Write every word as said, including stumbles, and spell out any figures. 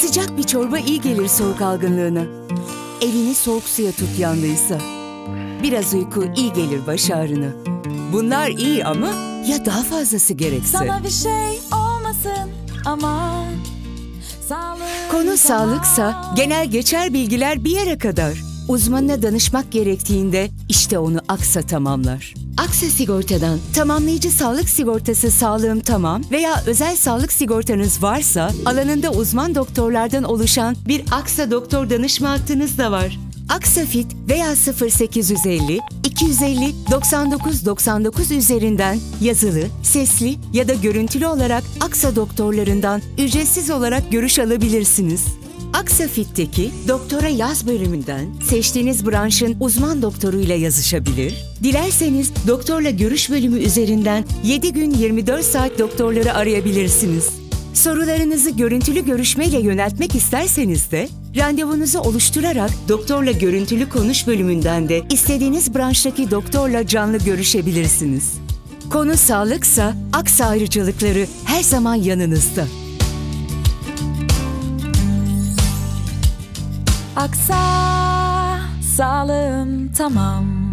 Sıcak bir çorba iyi gelir soğuk algınlığına. Elini soğuk suya tut yandıysa. Biraz uyku iyi gelir baş ağrına. Bunlar iyi ama ya daha fazlası gerekse? Sana bir şey olmasın ama konu sağlıksa genel geçer bilgiler bir yere kadar. Uzmanına danışmak gerektiğinde işte onu Aksa tamamlar. Aksa Sigorta'dan tamamlayıcı sağlık sigortası Sağlığım Tamam veya özel sağlık sigortanız varsa alanında uzman doktorlardan oluşan bir Aksa doktor danışma hattınız da var. Aksa Fit veya sıfır sekiz yüz elli iki yüz elli doksan dokuz doksan dokuz üzerinden yazılı, sesli ya da görüntülü olarak Aksa doktorlarından ücretsiz olarak görüş alabilirsiniz. Aksa Fit'teki Doktora Yaz bölümünden seçtiğiniz branşın uzman doktoruyla yazışabilir, dilerseniz doktorla görüş bölümü üzerinden yedi gün yirmi dört saat doktorları arayabilirsiniz. Sorularınızı görüntülü görüşmeyle yöneltmek isterseniz de randevunuzu oluşturarak doktorla görüntülü konuş bölümünden de istediğiniz branştaki doktorla canlı görüşebilirsiniz. Konu sağlıksa Aksa ayrıcalıkları her zaman yanınızda. Aksa, Sağlığım Tamam.